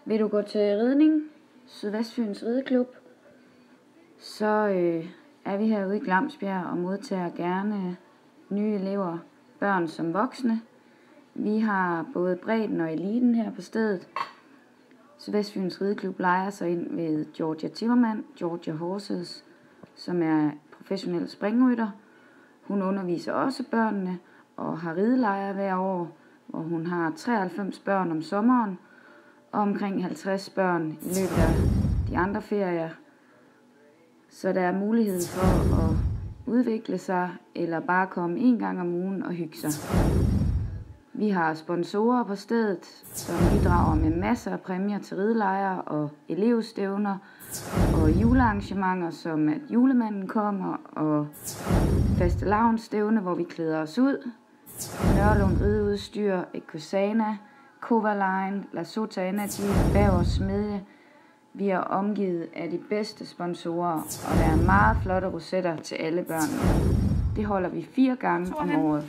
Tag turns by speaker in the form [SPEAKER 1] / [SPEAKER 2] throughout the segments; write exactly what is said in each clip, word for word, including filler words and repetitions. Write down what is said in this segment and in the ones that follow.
[SPEAKER 1] Vil du gå til ridning, Sydvestfyns Rideklub, så øh, er vi herude i Glamsbjerg og modtager gerne nye elever, børn som voksne. Vi har både bredden og eliten her på stedet. Sydvestfyns Rideklub lejer sig ind ved Georgia Timmermann, Georgia Horses, som er professionel springrytter. Hun underviser også børnene og har ridelejre hver år, hvor hun har treoghalvfems børn om sommeren og omkring halvtreds børn i løbet af de andre ferier. Så der er mulighed for at udvikle sig eller bare komme en gang om ugen og hygge sig. Vi har sponsorer på stedet, som bidrager med masser af præmier til ridelejre og elevstævner og julearrangementer, som at julemanden kommer, og fastelavnsstævne, hvor vi klæder os ud. Nørlund Rideudstyr, Ekosana, Covaline, La Sota Energy, Bavers Smedje. Vi er omgivet af de bedste sponsorer, og der er meget flotte rosetter til alle børnene. Det holder vi fire gange om året.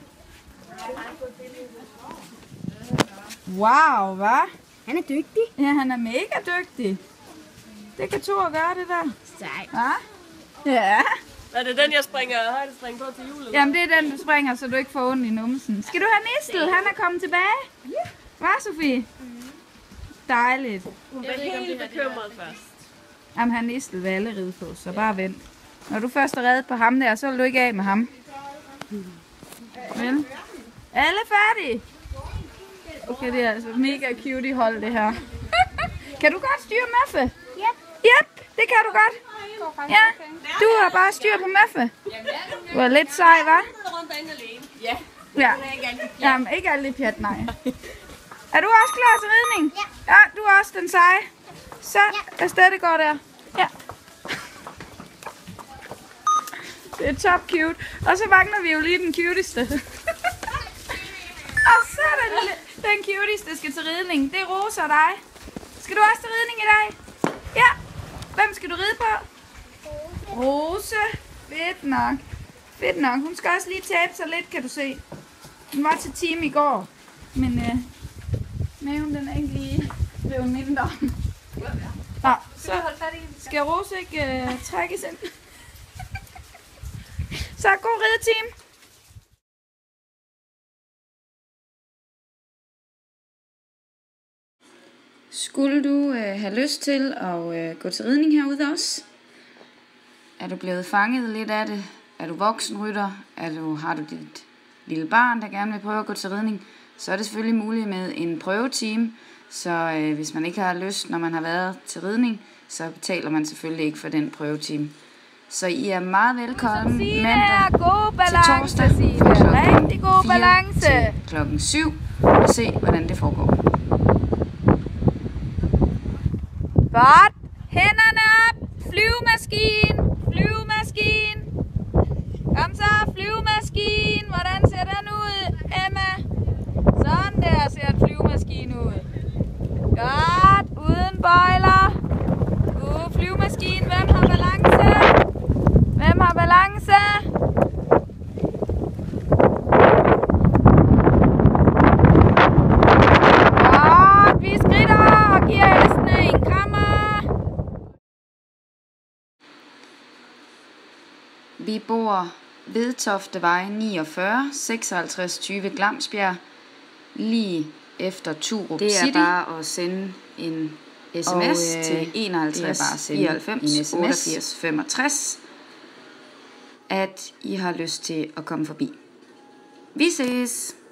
[SPEAKER 2] Wow, hva'?
[SPEAKER 3] Han er dygtig.
[SPEAKER 2] Ja, han er mega dygtig. Det kan Thor gøre, det der.
[SPEAKER 3] Sejt.
[SPEAKER 2] Hva? Ja.
[SPEAKER 4] Er det den, jeg springer højdespring på til julen?
[SPEAKER 2] Jamen, det er den, du springer, så du ikke får ondt i numsen. Skal du have Nistel? Han er kommet tilbage. Ja. Hva, Sofie? Mm. Dejligt.
[SPEAKER 4] Hun er helt bekymret først.
[SPEAKER 2] Jamen, han Nistel vil alle ride på, så bare vent. Når du først er reddet på ham der, så vil du ikke af med ham. Vel? Alle færdige? Okay, det er altså mega cute hold, det her. Kan du godt styre Maffe?
[SPEAKER 3] Yep.
[SPEAKER 2] Yep, det kan du godt. Ja, du har bare styr på Maffe. Du er lidt sej, hva'?
[SPEAKER 4] Ja.
[SPEAKER 2] Ja. Jamen, ikke alle i pjat, nej. Er du også klar til ridning?
[SPEAKER 3] Ja.
[SPEAKER 2] Ja, du er også den seje. Så afsted det går der. Ja. Det er top cute. Og så mangler vi jo lige den cuteste. Og så er der den, den cuteste skal til ridning. Det er Rosa og dig. Skal du også til ridning i dag? Ja. Hvem skal du ride på? Rose. Fedt nok. Fedt nok. Hun skal også lige tabe sig lidt, kan du se. Hun var til team i går. Men øh, maven den er ikke lige blevet mindre. Nå, så skal Rose ikke øh, trækkes ind. Så god rideteam.
[SPEAKER 1] Skulle du øh, have lyst til at øh, gå til ridning herude også? Er du blevet fanget lidt af det? Er du voksenrytter? Er du, har du dit lille barn, der gerne vil prøve at gå til ridning? Så er det selvfølgelig muligt med en prøveteam. Så øh, hvis man ikke har lyst, når man har været til ridning, så betaler man selvfølgelig ikke for den prøveteam. Så I er meget velkommen mandag til torsdag fra
[SPEAKER 2] rigtig god balance
[SPEAKER 1] til klokken syv og se, hvordan det foregår.
[SPEAKER 2] Godt. Hænderne op. Flyvemaskine. Flyvemaskine. Kom så, flyvemaskine. Hvordan ser den ud, Emma? Sådan der ser en flyvemaskine ud. Godt. Uden bøjler. God flyvemaskine. Hvem har balance? Hvem har balance? Godt. Vi skrider og giver hestene en krammer.
[SPEAKER 1] Vi bor ved Toftevej niogfyrre seksoghalvtreds tyve Glamsbjerg, lige efter Turup City. Det er bare at sende en sms og, øh, til enoghalvtreds fireoghalvfems otteogfirs femogtres, at I har lyst til at komme forbi. Vi ses!